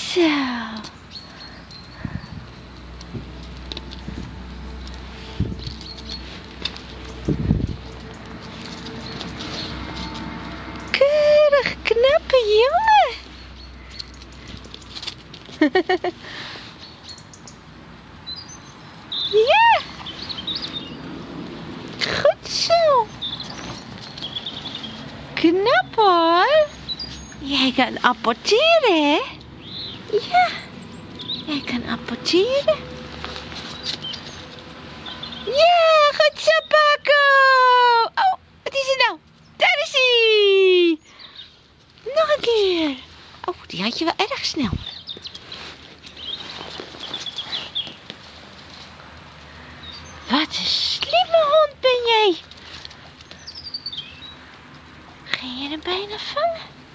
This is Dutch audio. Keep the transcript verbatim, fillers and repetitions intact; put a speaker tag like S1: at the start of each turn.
S1: Zo. Keurig knappe jongen. Ja. Goed zo. Knap hoor. Jij kan apporteren, hè? Ja. Jij kan apporteren. Ja, goed zo, Paco. Oh, wat is er nou? Daar is hij. Nog een keer. Oh, die had je wel erg snel. Wat een slimme hond ben jij. Ging je hem bijna vangen?